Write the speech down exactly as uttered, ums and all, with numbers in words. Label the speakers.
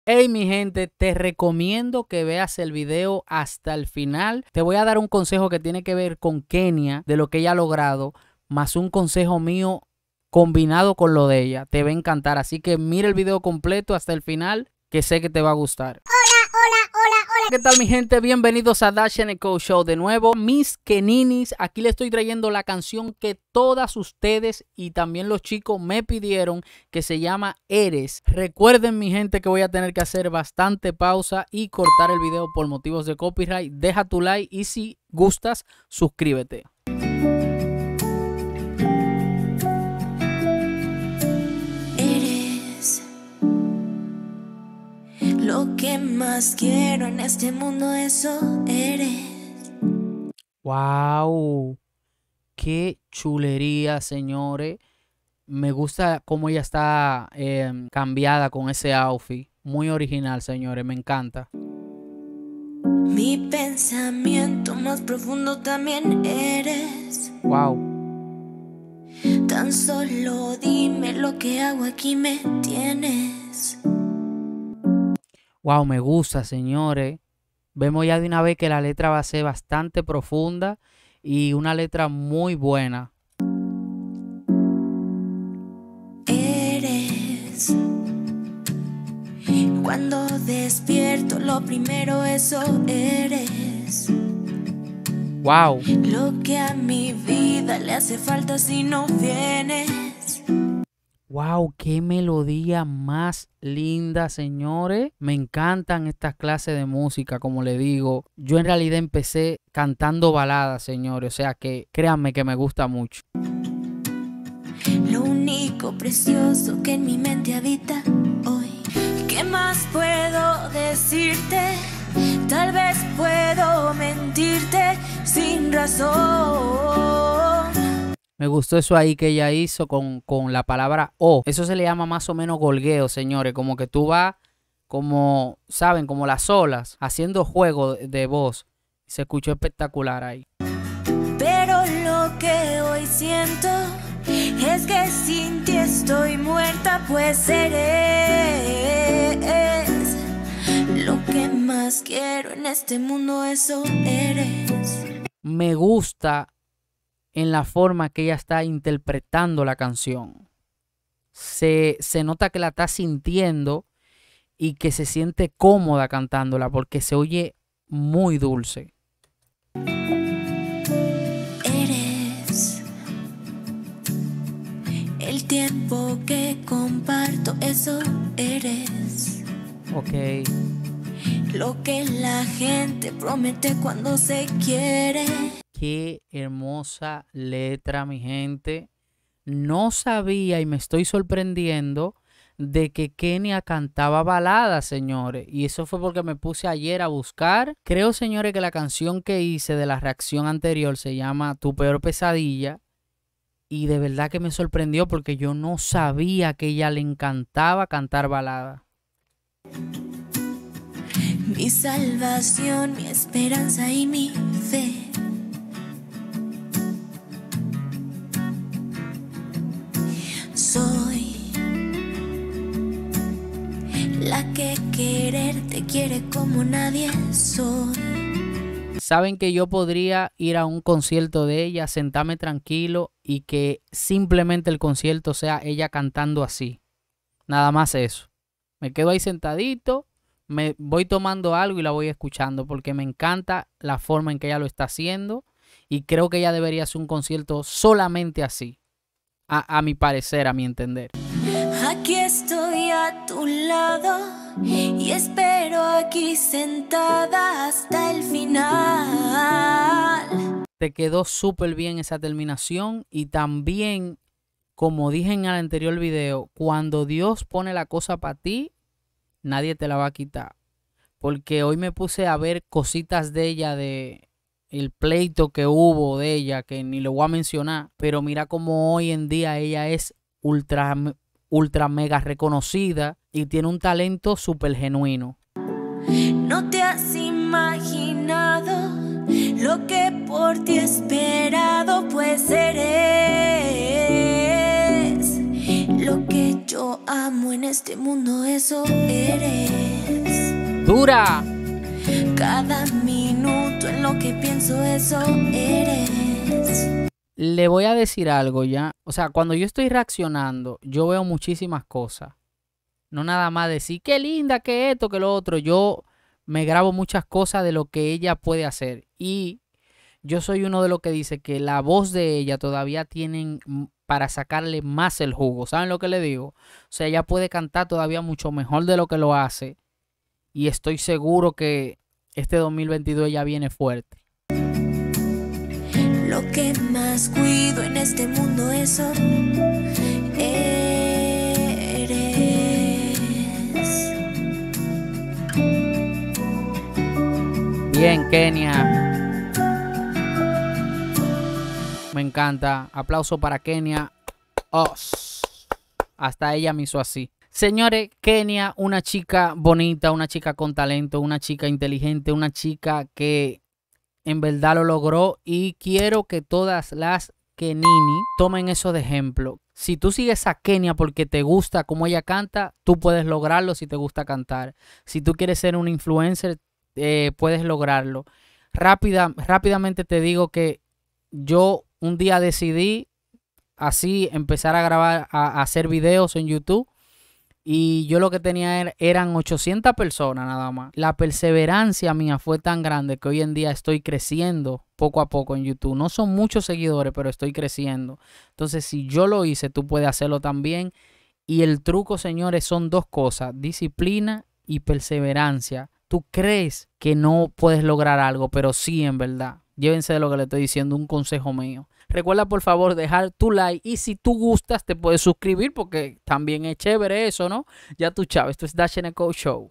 Speaker 1: Hey mi gente, te recomiendo que veas el video hasta el final. Te voy a dar un consejo que tiene que ver con Kenia, de lo que ella ha logrado, más un consejo mío combinado con lo de ella. Te va a encantar, así que mira el video completo hasta el final, que sé que te va a gustar. ¿Qué tal mi gente? Bienvenidos a Dash and Co Show de nuevo. Mis Keninis, aquí les estoy trayendo la canción que todas ustedes y también los chicos me pidieron, que se llama Eres. Recuerden mi gente que voy a tener que hacer bastante pausa y cortar el video por motivos de copyright. Deja tu like y si gustas, suscríbete.
Speaker 2: Lo que más quiero en este mundo, eso eres.
Speaker 1: Wow, qué chulería, señores. Me gusta cómo ella está eh, cambiada con ese outfit. Muy original, señores, me encanta.
Speaker 2: Mi pensamiento más profundo también eres.
Speaker 1: Wow.
Speaker 2: Tan solo dime lo que hago aquí, me tienes.
Speaker 1: Wow, me gusta, señores. Vemos ya de una vez que la letra va a ser bastante profunda y una letra muy buena.
Speaker 2: Eres. Cuando despierto, lo primero, eso eres.
Speaker 1: Wow.
Speaker 2: Lo que a mi vida le hace falta si no vienes.
Speaker 1: Wow, qué melodía más linda, señores. Me encantan estas clases de música, como le digo. Yo en realidad empecé cantando baladas, señores. O sea que créanme que me gusta mucho.
Speaker 2: Lo único precioso que en mi mente habita hoy. ¿Qué más puedo decirte? Tal vez puedo mentirte sin razón.
Speaker 1: Me gustó eso ahí que ella hizo con, con la palabra O. Eso se le llama más o menos golgueo, señores. Como que tú vas, como, ¿saben? Como las olas, haciendo juego de, de voz. Se escuchó espectacular ahí.
Speaker 2: Pero lo que hoy siento es que sin ti estoy muerta, pues eres. Lo que más quiero en este mundo, eso eres.
Speaker 1: Me gusta en la forma que ella está interpretando la canción. Se, se nota que la está sintiendo y que se siente cómoda cantándola porque se oye muy dulce.
Speaker 2: Eres el tiempo que comparto, eso eres.
Speaker 1: Ok.
Speaker 2: Lo que la gente promete cuando se quiere.
Speaker 1: Qué hermosa letra, mi gente. No sabía y me estoy sorprendiendo de que Kenia cantaba baladas, señores. Y eso fue porque me puse ayer a buscar. Creo, señores, que la canción que hice de la reacción anterior se llama Tu Peor Pesadilla. Y de verdad que me sorprendió porque yo no sabía que ella le encantaba cantar baladas.
Speaker 2: Mi salvación, mi esperanza y mi fe. Soy la que quererte quiere como nadie soy.
Speaker 1: Saben que yo podría ir a un concierto de ella, sentarme tranquilo y que simplemente el concierto sea ella cantando así. Nada más eso. Me quedo ahí sentadito, me voy tomando algo y la voy escuchando porque me encanta la forma en que ella lo está haciendo y creo que ella debería hacer un concierto solamente así. A, a mi parecer, a mi entender.
Speaker 2: Aquí estoy a tu lado y espero aquí sentada hasta el final.
Speaker 1: Te quedó súper bien esa terminación y también, como dije en el anterior video, cuando Dios pone la cosa para ti, nadie te la va a quitar. Porque hoy me puse a ver cositas de ella, de el pleito que hubo de ella, que ni lo voy a mencionar, pero mira cómo hoy en día ella es ultra, ultra mega reconocida y tiene un talento súper genuino.
Speaker 2: No te has imaginado lo que por ti he esperado, pues eres lo que yo amo en este mundo, eso eres.
Speaker 1: ¡Dura!
Speaker 2: Cada minuto en lo que pienso, eso eres.
Speaker 1: Le voy a decir algo ya. O sea, cuando yo estoy reaccionando, yo veo muchísimas cosas. No nada más decir qué linda, que esto, que lo otro. Yo me grabo muchas cosas de lo que ella puede hacer. Y yo soy uno de los que dice que la voz de ella todavía tienen para sacarle más el jugo. ¿Saben lo que le digo? O sea, ella puede cantar todavía mucho mejor de lo que lo hace. Y estoy seguro que este dos mil veintidós ella viene fuerte.
Speaker 2: Lo que más cuido en este mundo, eso eres.
Speaker 1: Bien, Kenia. Me encanta. Aplauso para Kenia. Oh, hasta ella me hizo así. Señores, Kenia, una chica bonita, una chica con talento, una chica inteligente, una chica que en verdad lo logró, y quiero que todas las Kenini tomen eso de ejemplo. Si tú sigues a Kenia porque te gusta cómo ella canta, tú puedes lograrlo si te gusta cantar. Si tú quieres ser un influencer, eh, puedes lograrlo. Rápida, rápidamente te digo que yo un día decidí así empezar a grabar, a, a hacer videos en YouTube. Y yo lo que tenía era, eran ochocientas personas nada más. La perseverancia mía fue tan grande que hoy en día estoy creciendo poco a poco en YouTube. No son muchos seguidores, pero estoy creciendo. Entonces, si yo lo hice, tú puedes hacerlo también. Y el truco, señores, son dos cosas: disciplina y perseverancia. Tú crees que no puedes lograr algo, pero sí, en verdad. Llévense de lo que le estoy diciendo, un consejo mío. Recuerda, por favor, dejar tu like. Y si tú gustas, te puedes suscribir porque también es chévere eso, ¿no? Ya tú, chao. Esto es Dash and Co Show.